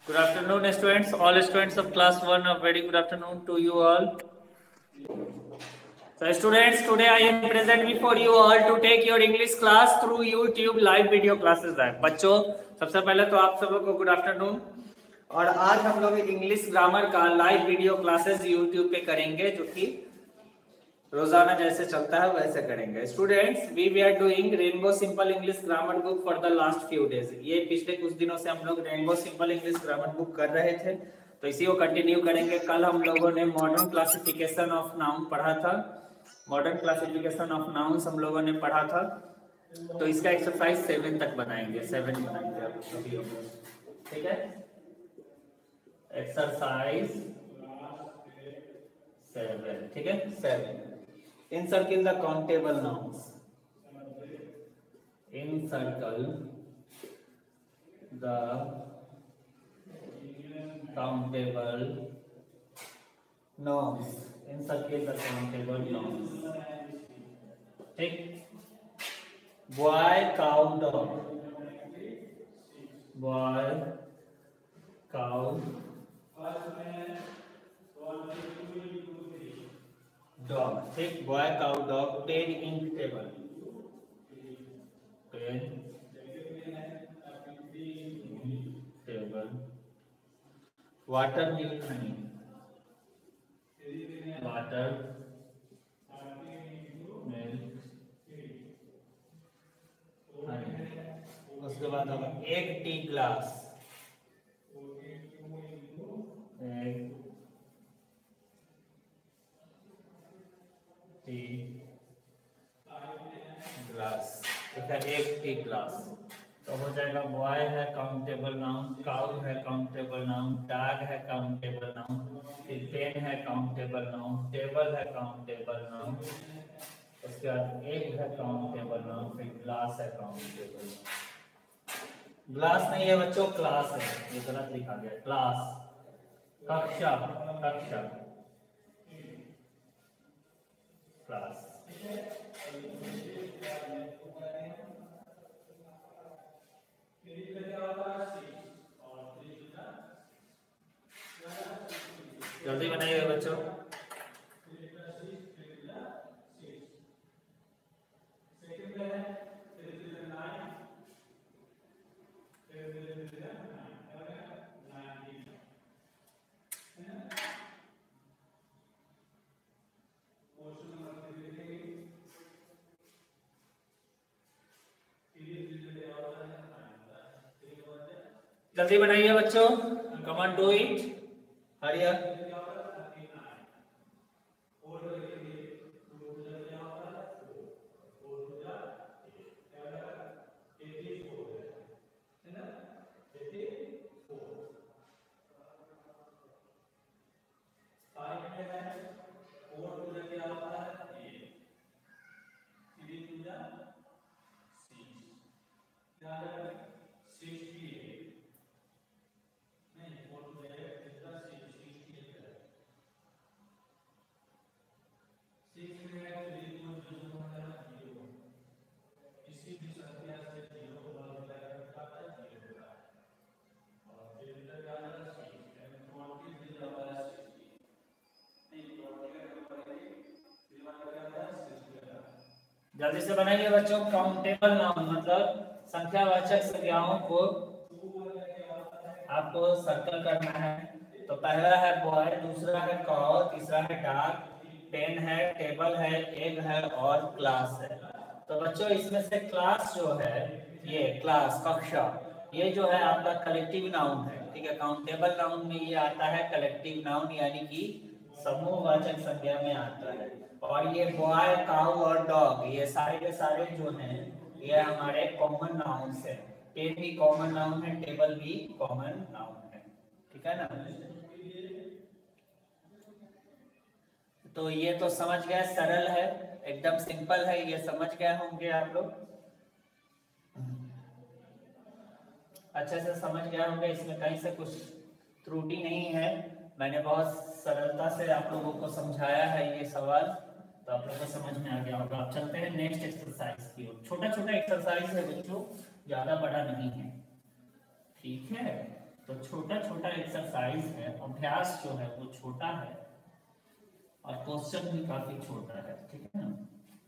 Good afternoon, students. All students of class 1, a very good afternoon to you all. So, students, today I am present before you all to take your English class through YouTube live video classes है. बच्चों, सबसे पहले तो आप सब लोग को good afternoon. और आज हम लोग इंग्लिश ग्रामर का लाइव वीडियो क्लासेस YouTube पे करेंगे, जो कि रोजाना जैसे चलता है वैसे करेंगे. Students, we are doing Rainbow simple English grammar book for the last few days. ये पिछले कुछ दिनों से हम लोग Rainbow simple English grammar book कर रहे थे, तो इसी को कंटिन्यू करेंगे. कल हम लोगों ने मॉडर्न क्लासिफिकेशन ऑफ नाउन पढ़ा था. मॉडर्न क्लासिफिकेशन ऑफ नाउन्स हम लोगों ने पढ़ा था, तो इसका एक्सरसाइज 7 तक बनाएंगे. 7 बनाएंगे आप सभी लोग, ठीक है. एक्सरसाइज 7, ठीक है. 7. Encircle the countable nouns. Encircle the countable nouns. Encircle the countable nouns. ठीक. Boy, cow, dog. Boy, cow, dog. ठीक. Boy, cow, dog. 10 ink table. 10 table. Water, milk, honey. Water, milk, honey. उसके बाद होगा एक tea glass. एक tea glass. ठीक है, एक टी ग्लास. तो हो जाएगा बॉय है काउंटेबल नाउन, काउ है काउंटेबल नाउन, डॉग है काउंटेबल नाउन, फिर पेन है काउंटेबल नाउन, टेबल है काउंटेबल नाउन, उसके बाद एग है काउंटेबल नाउन, फिर ग्लास है काउंटेबल नाउन. ग्लास नहीं है बच्चों, क्लास है. ये गलत लिखा गया. क्लास कक्षा, कक्षा, क्लास. जल्दी बनाइए बच्चों. जल्दी बनाइए बच्चों. Come on, do it. Hurry up. जल्दी से बनाइए बच्चों. काउंटेबल नाउन मतलब संख्यावाचक संज्ञाओं को आपको सर्कल करना है. तो पहला है बॉय, दूसरा है काउ, तीसरा है डॉग, पेन है, टेबल है, एग है और क्लास है. तो बच्चों इसमें से क्लास जो है, ये क्लास कक्षा, ये जो है आपका कलेक्टिव नाउन है. ठीक है, काउंटेबल नाउन में ये आता है कलेक्टिव नाउन, यानी कि समूहवाचक संज्ञा में आता है. और ये बॉय, काउ और डॉग, ये सारे के सारे जो हैं ये हमारे कॉमन नाउन्स है. पेन भी कॉमन नाउन है, टेबल भी कॉमन नाउन है. ठीक है ना. तो ये तो समझ गए, सरल है, एकदम सिंपल है, ये समझ गए होंगे आप लोग. अच्छे से समझ गए होंगे, इसमें कहीं से कुछ त्रुटि नहीं है. मैंने बहुत सरलता से आप लोगों को समझाया है ये सवाल, तो आप लोगों को समझ में आ गया होगा. अब चलते हैं नेक्स्ट एक्सरसाइज की ओर. छोटा छोटा एक्सरसाइज है बच्चों, ज्यादा बड़ा नहीं है. ठीक है, तो छोटा छोटा छोटा एक्सरसाइज है, अभ्यास जो है वो छोटा है और क्वेश्चन भी काफी छोटा है, ठीक है ना।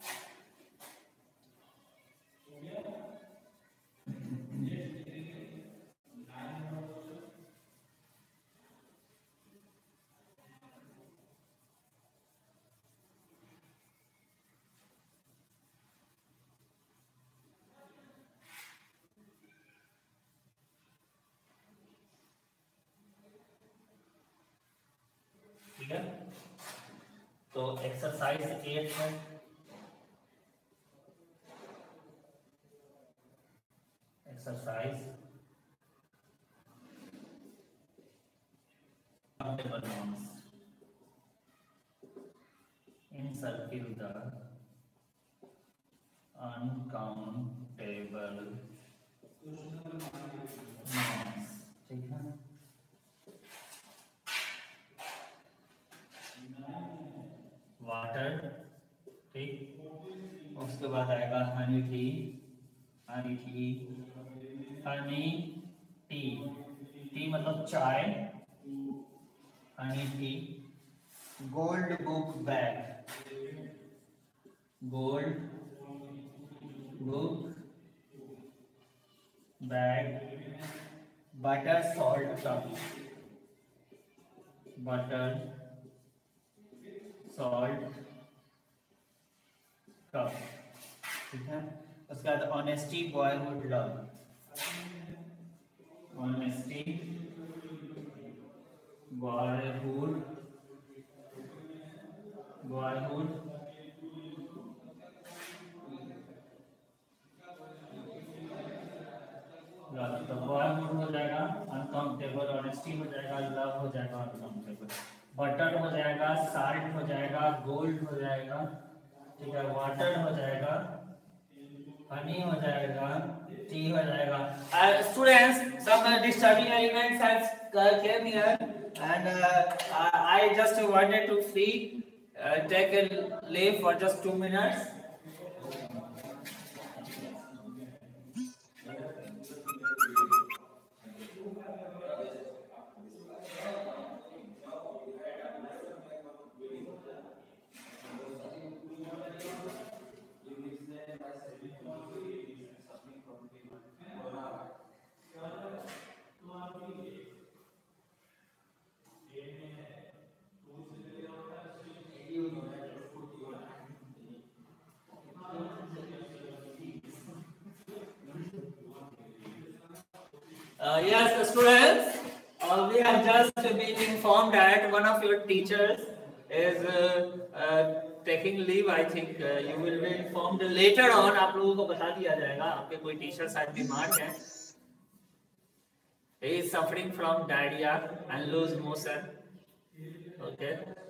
ठीक है, तो एक्सरसाइज 8 है, exercise countable nouns encircle the uncountable nouns, ठीक है। वाटर, ठीक, उसके बाद आएगा honey tea, honey tea, honey tea, tea मतलब चाय, honey tea. Gold book bag, gold book bag. Butter salt cup, butter salt cup, ठीक है। उसके बाद honesty boyhood love, honesty boyhood boyhood love, तो बॉयहुड हो जाएगा अनकाउंटेबल, ऑनेस्टी हो जाएगा, लव हो जाएगा अनकाउंटेबल, बटर हो जाएगा, साल्ट हो जाएगा, गोल्ड हो जाएगा, ठीक है, वाटर हो जाएगा, हनी हो जाएगा, टी हो जाएगा। Students, some disturbing elements has came here and I just wanted to free take a leave for just 2 minutes. Yes, students, we have just been informed that one of your teachers is taking leave. I think you will be informed later on. आप लोगों को बता दिया जाएगा, आपके कोई teacher शायद बीमार हैं. He is suffering from diarrhea and loose motion. Okay.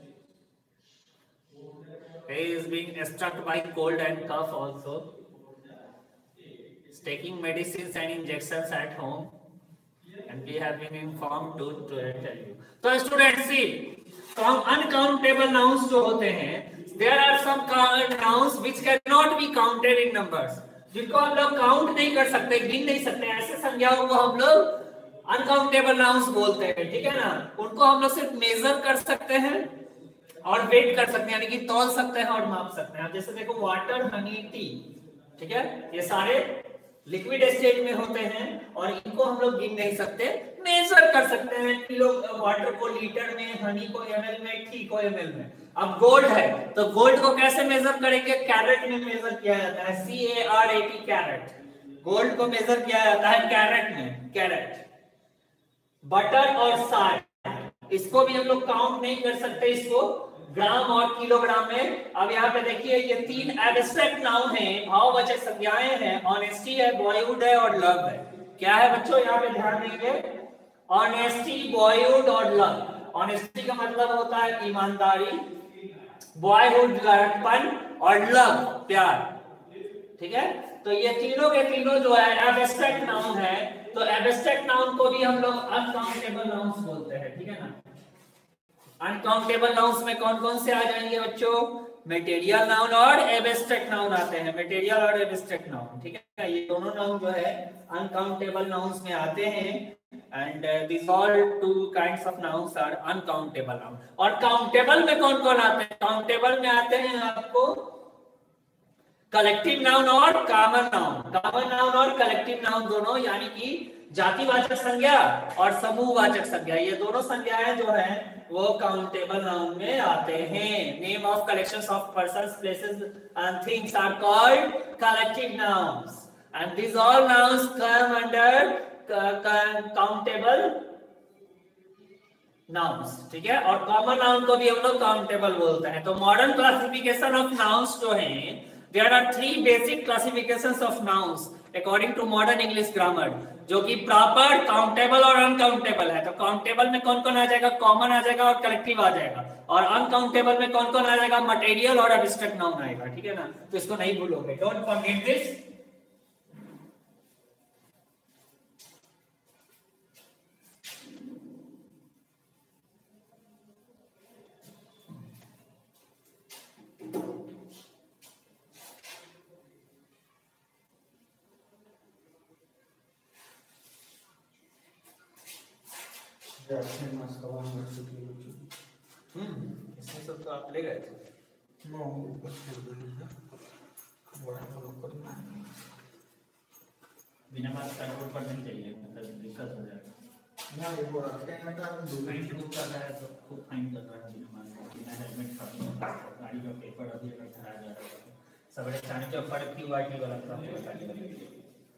He is being struck by cold and cough also. He's taking medicines and injections at home. And we have been informed to tell you. So students, see, uncountable nouns जो होते हैं, there are some nouns which cannot be counted in numbers. जिनको हम लोग count नहीं कर सकते, गिन नहीं सकते, ऐसे संज्ञाओं को हम लोग अनकाउंटेबल नाउन्स बोलते हैं, ठीक है ना। उनको हम लोग सिर्फ मेजर कर सकते हैं और वेट कर सकते हैं, यानी कि तौल सकते हैं और माप सकते हैं। जैसे देखो वाटर, हनी, टी, ठीक है, ये सारे लिक्विड स्टेट में होते हैं और इनको हम लोग गिन नहीं सकते, मेजर कर सकते हैं। किलो वाटर को लीटर में, हनी को ml में, टी को ml में। अब गोल्ड है तो गोल्ड को कैसे मेजर करेंगे? कैरेट में मेजर किया जाता है, CARAT, कैरेट। गोल्ड को मेजर किया जाता है कैरेट में, कैरेट। बटर और साल्ट, इसको भी हम लोग काउंट नहीं कर सकते, इसको ग्राम और किलोग्राम में। अब यहाँ पे देखिए ये तीन एब्स्ट्रैक्ट नाउन है, भाववाचक संज्ञाएं हैं, ऑनेस्टी है, बॉयहुड है और लव है। क्या है बच्चों, यहाँ पे ध्यान देंगे, ऑनेस्टी, बॉयहुड और लव। ऑनेस्टी का मतलब होता है ईमानदारी, बॉयहुड लड़कपन और लव प्यार, ठीक है। तो ये तीनों के तीनों जो है एब्स्ट्रैक्ट नाउन है, तो एब्स्ट्रैक्ट नाउन को भी हम लोग अनकाउंटेबल नाउन्स बोलते हैं, ठीक है ना। अनकाउंटेबल नाउन्स में कौन कौन से आ जाएंगे बच्चों? मटेरियल नाउन और एब्स्ट्रैक्ट नाउन आते हैं, मटेरियल और एब्स्ट्रैक्ट नाउन, ठीक है। ये दोनों नाउन जो है अनकाउंटेबल नाउन्स में आते हैं and this all two kinds of nouns are uncountable noun. और काउंटेबल में कौन कौन आते हैं? काउंटेबल में आते हैं आपको कलेक्टिव नाउन और कॉमन नाउन। कॉमन नाउन और कलेक्टिव नाउन दोनों, यानी कि जातिवाचक संज्ञा और समूहवाचक संज्ञा, ये दोनों संज्ञाएं जो हैं वो काउंटेबल नाउन में आते हैं। Name of collections of persons, places and things are called collective nouns and these all nouns come under countable nouns। ठीक है, और कॉमन नाउन को भी हम लोग काउंटेबल बोलते हैं। तो मॉडर्न क्लासिफिकेशन ऑफ नाउन्स जो हैं, there are 3 basic classifications of nouns according to modern English grammar, जो कि प्रॉपर काउंटेबल और अनकाउंटेबल है। तो काउंटेबल में कौन कौन आ जाएगा? कॉमन आ जाएगा और कलेक्टिव आ जाएगा। और अनकाउंटेबल में कौन कौन आ जाएगा? मटेरियल और एब्स्ट्रैक्ट नाउन आएगा। ठीक है ना, तो इसको नहीं भूलोगे, डोंट फॉरगेट दिस। इसमें सब तो आप ले गए थे। बिना बात का नोट पर नहीं चाहिए, मतलब दिक्कत हो जाएगा ना। ये वो रखते हैं ना, फाइन बुक कर रहा है तो खूब फाइन कर रहा है बिना मास्क, बिना हेलमेट का। गाड़ी का पेपर अभी अगर खराब जा रहा है सब चाने के ऊपर क्यू आर टी वाला काम बता दिया।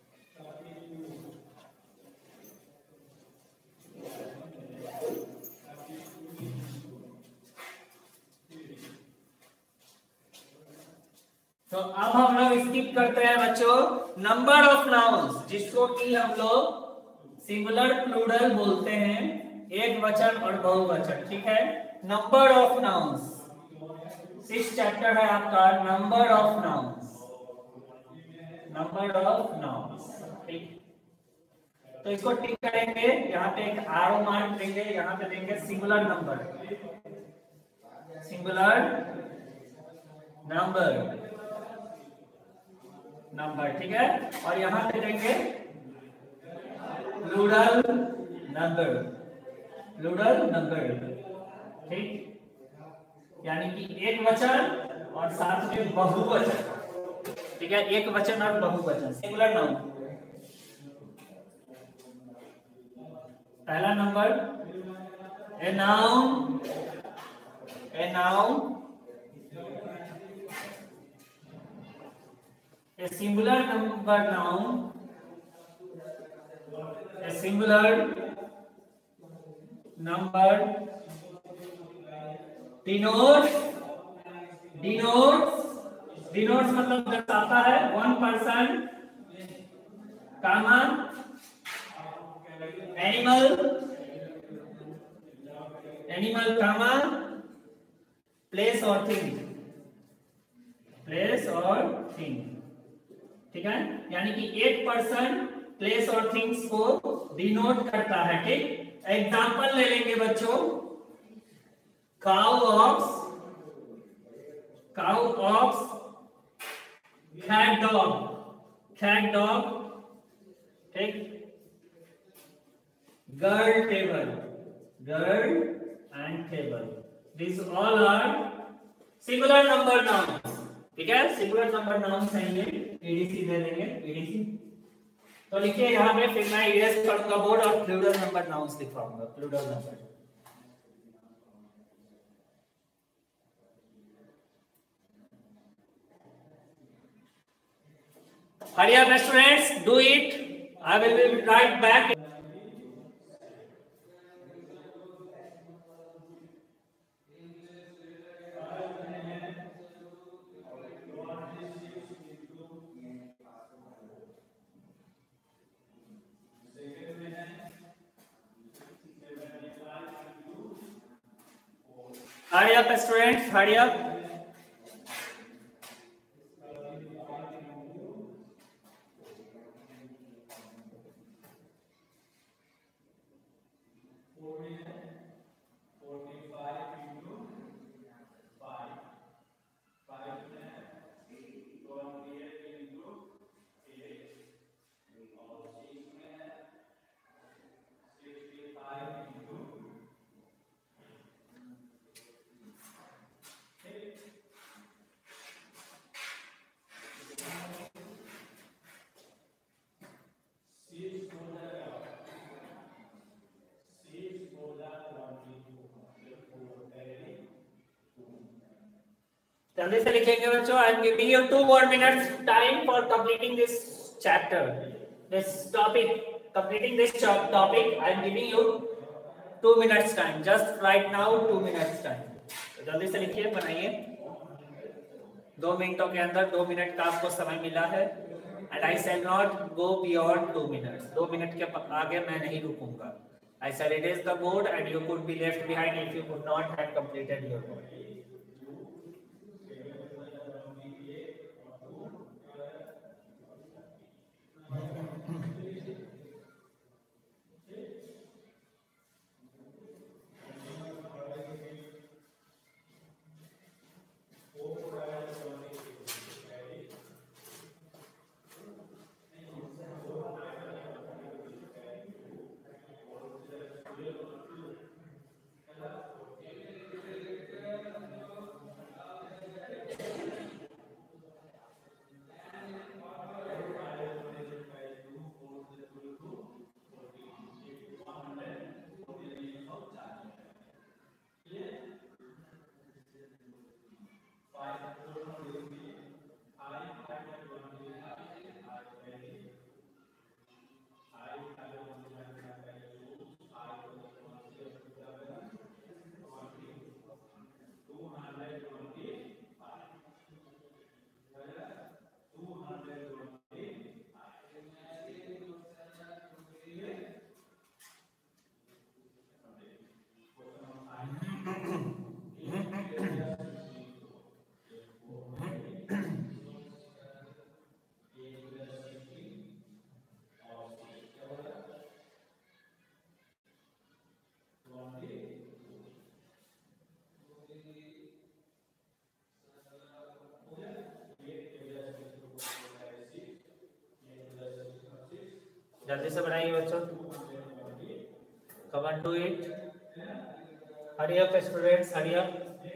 तो अब हम लोग स्किप करते हैं बच्चों नंबर ऑफ नाउन्स, जिसको कि हम लोग सिंगुलर प्लूरल बोलते हैं, एक वचन और बहुवचन। ठीक है, नंबर ऑफ नाउन्स, 6 चैप्टर है आपका number of nouns, number of nouns. ठीक, तो इसको टिक करेंगे, यहाँ पे एक आरो मार्क देंगे, यहाँ पे देंगे singular number, singular number, number. ठीक है, और यहां पे देंगे प्लूरल नंबर, प्लूरल नंबर। ठीक, यानी कि एक वचन और साथ में बहुवचन। ठीक है, एक वचन और बहुवचन, सिंगुलर नाउन। पहला number a noun, a noun, a singular number noun, a singular number denotes, denotes, denotes मतलब दर्शाता है one person, comma, animal, animal, comma, place or thing, place or thing। ठीक है, यानी कि एक पर्सन, प्लेस और थिंग्स को डिनोट करता है। ठीक, एग्जांपल ले लेंगे बच्चों, cow ox, cow ox, cat dog, cat dog. ठीक, girl table, girl and table, this all are singular number noun. ठीक है, सिंगुलर नंबर नाउन है ये, एडीसी दे देंगे, एडीसी। तो लिखिए यहाँ पे, फिर मैं इरेज करूंगा बोर्ड और प्लूरल नंबर नाउन्स लिखवाऊंगा, plural number. Hurry up students, do it, I will be right back. Hurry up students, hurry up। जल्दी से लिखेंगे बच्चों. I am giving you 2 more minutes time for completing this chapter, this topic. Completing this topic I am giving you 2 minutes time. Just right now 2 minutes time. तो जल्दी से लिखिए, बनाइए. 2 मिनटों के अंदर 2 मिनट का आपको समय मिला है. And I shall not go beyond 2 minutes. 2 minute के आगे मैं नहीं रुकूंगा. I said it is the board and you could be left behind if you could not have completed your board. जल्दी से बनाइए बच्चों. Come on, do it. Hurry up, students. Hurry up.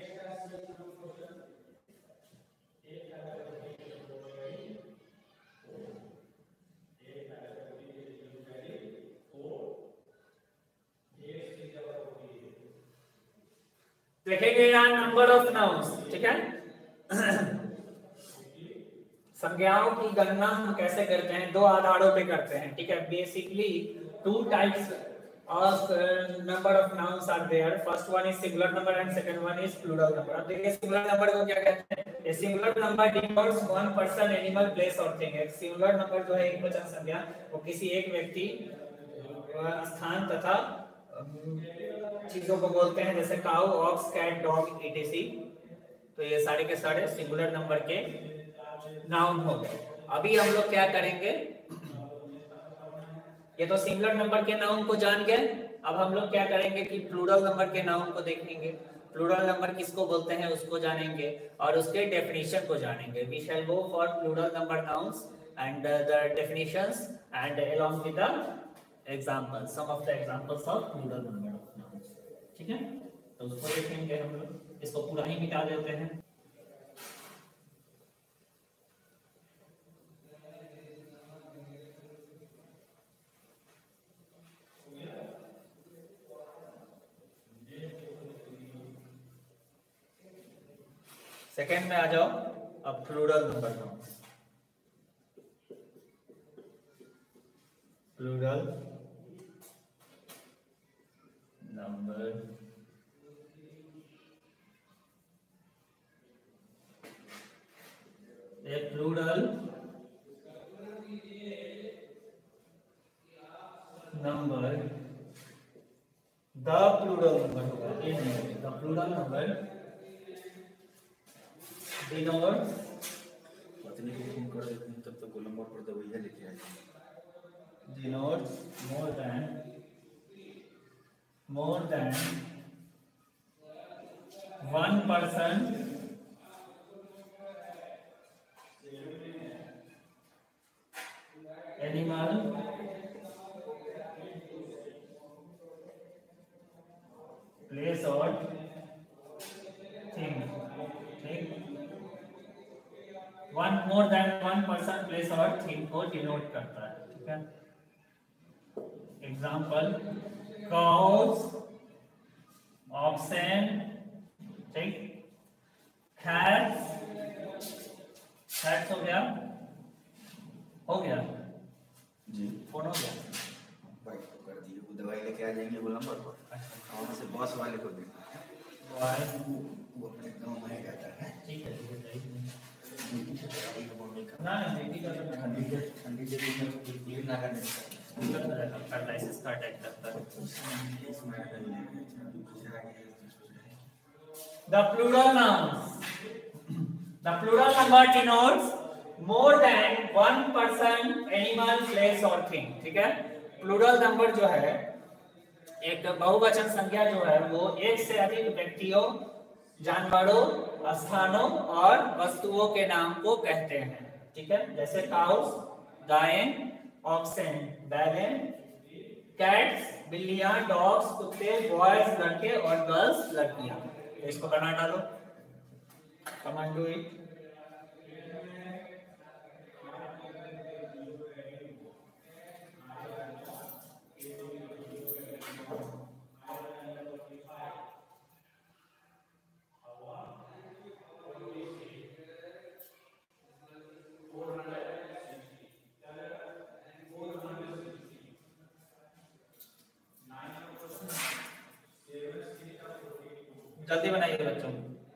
देखेंगे यहाँ नंबर ऑफ नाउन्स. ठीक है. संज्ञाओं की गणना हम कैसे करते हैं? 2 आधारों पे करते हैं. ठीक है. Basically 2 types of number of nouns are there. First one is singular number and second one is plural number. अब देखिए singular number को क्या कहते हैं? A singular number denotes one person, animal, place और thing. एक singular number जो है एकवचन संज्ञा, वो किसी एक व्यक्ति, स्थान तथा चीजों को बोलते हैं, जैसे cow, ox, cat, dog, etc. तो ये सारे के सारे सिंगुलर नंबर के नाउन हो गए. अभी हम लोग क्या करेंगे? ये तो सिंगुलर नंबर के नाउन को जान गए. अब हम लोग क्या करेंगे कि प्लूरल नंबर के नाउन को देखेंगे. प्लूरल नंबर किसको बोलते हैं उसको जानेंगे और उसके डेफिनेशन को जानेंगे. We shall go for plural number nouns and the definitions and along with the examples, some of the examples of plural number of nouns. ठीक है. तो उसको देखेंगे हम लोग. इसको पूरा ही मिटा देते हैं. सेकेंड में आ जाओ. अब plural number nouns. Plural number a plural number, the plural number होगा. ये नहीं होगा. द प्लूरल नंबर denotes, पत्नी को फोन कर देते हैं तब तक गोलम बोर्ड पर दवाइयाँ लेके आएंगे. denotes more than one person, animal, place or thing. ठीक. One more than one person, place और थिंग को डिनोट करता है. ठीक है. एग्जाम्पल काउस, ऑक्सन, ठीक, कैट्स, वहाँ से बस वाले को देता है, वो अपने गाँव में रहता है। ठीक है ना ठंडी के दिन में बिल्कुल ना करने फर्टिलाइजर्स का अटैक करता है। The plural nouns. The plural number denotes more than one person, animal, place or thing. ठीक है, प्लूरल नंबर जो है, एक बहुवचन संख्या जो है वो एक से अधिक व्यक्तियों, जानवरों, स्थानों और वस्तुओं के नाम को कहते हैं। ठीक है, जैसे काउस गायें, ऑक्सेन बैलें, कैट्स बिल्लियां, डॉग्स कुत्ते, बॉयज लड़के और गर्ल्स लड़कियां। तो इसको बना डालो, कमांड डू इट। जल्दी बनाइए बच्चों।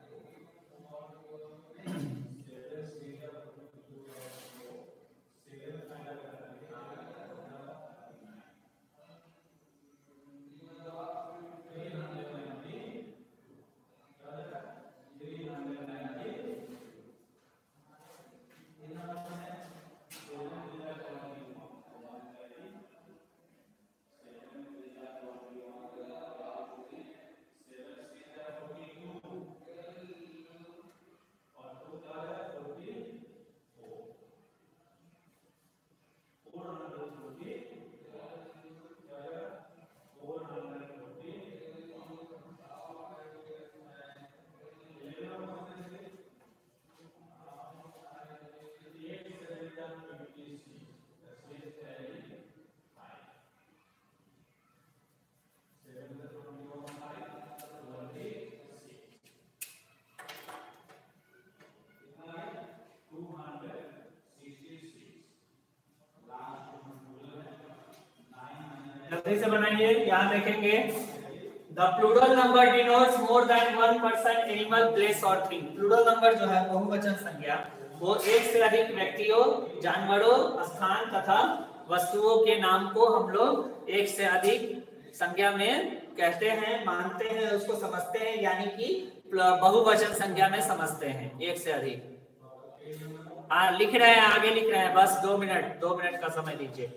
जल्दी से बनाइए, यहाँ देखेंगे the plural number denotes more than one person, animal, place और थिंग। प्लूरल नंबर जो है बहुवचन संख्या वो एक से अधिक व्यक्तियों, जानवरों, स्थान तथा वस्तुओं के नाम को हम लोग एक से अधिक संख्या में कहते हैं, मानते हैं, उसको समझते हैं, यानी कि बहुवचन संख्या में समझते हैं, एक से अधिक। लिख रहे हैं, आगे लिख रहे हैं, बस 2 मिनट का समय दीजिए।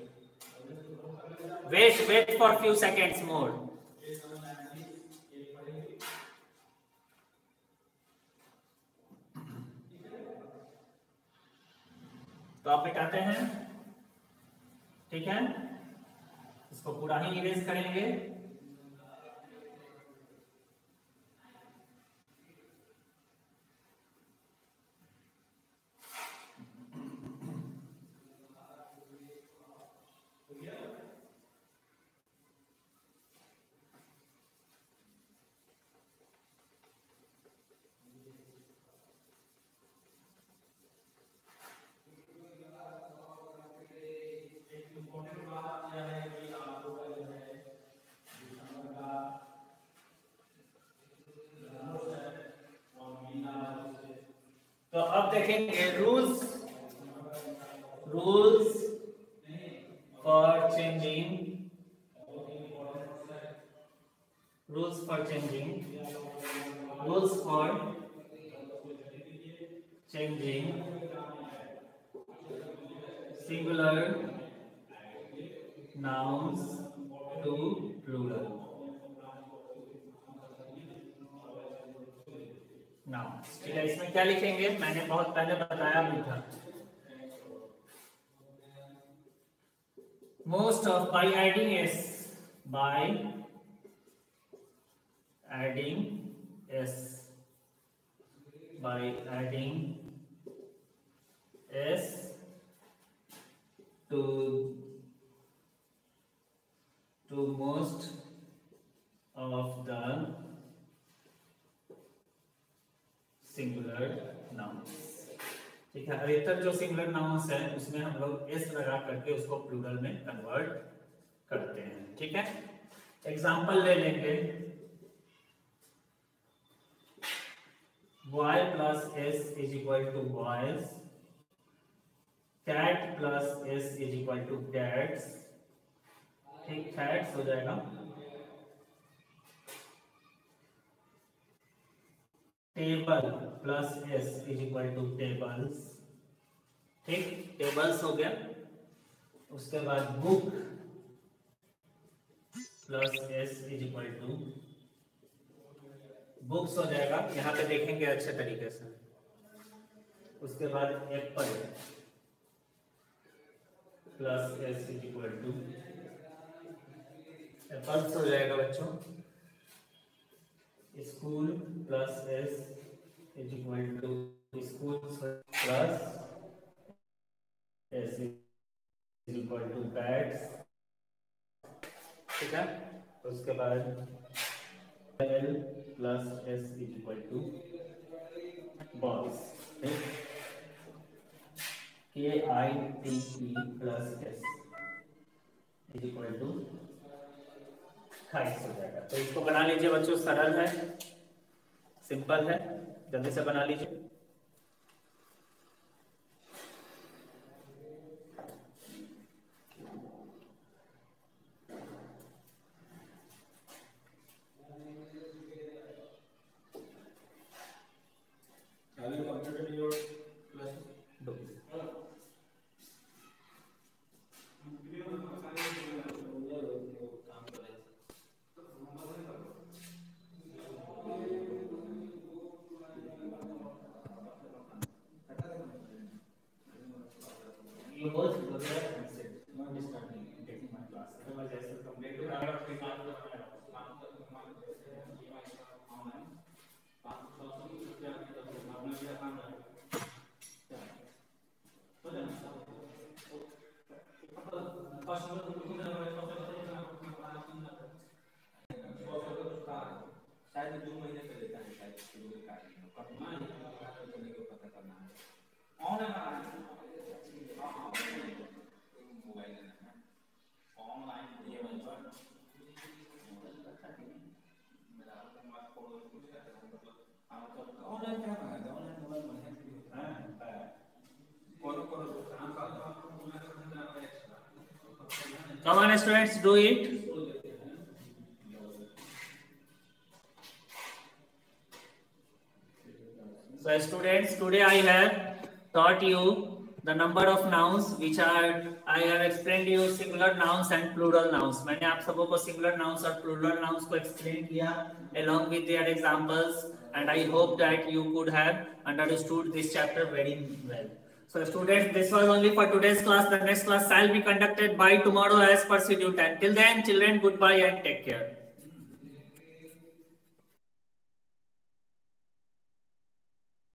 Wait for few seconds more. तो आप मिटाते हैं, ठीक है, इसको पूरा ही इरेज करेंगे। तो अब देखेंगे rules for changing singular nouns to plural nouns. ठीक है, इसमें क्या लिखेंगे, मैंने बहुत पहले बताया भी था। Most of by adding s to most of the singular nouns. ठीक है, अधिकतर जो सिंगुलर नाउन्स है उसमें हम लोग एस लगा करके उसको प्लूरल में कन्वर्ट करते हैं। ठीक है, एग्जाम्पल ले लेंगे, y plus s is equal to boys, cat plus s is equal to cats, ठीक, cats हो जाएगा, table plus s is equal to tables, ठीक, टेबल्स हो गया। उसके बाद book plus s is equal to books हो जाएगा, यहाँ पे देखेंगे अच्छे तरीके से। उसके बाद apple plus s is equal to apples हो जाएगा बच्चों। School plus s is equal to school plus s is equal to bats, ठीक है। उसके बाद L plus S is equal to balls, KITE plus S is equal to kites हो जाएगा। तो इसको बना लीजिए बच्चों, सरल है, सिंपल है, जल्दी से बना लीजिए। Come on students, do it. So students, today I have taught you the number of nouns which are, I have explained you singular nouns and plural nouns. मैंने आप सबों को singular nouns और plural nouns को explain किया along with their examples, and I hope that you could have understood this chapter very well. So students, this was only for today's class. The next class shall be conducted by tomorrow as per schedule time. Till then, children, goodbye and take care.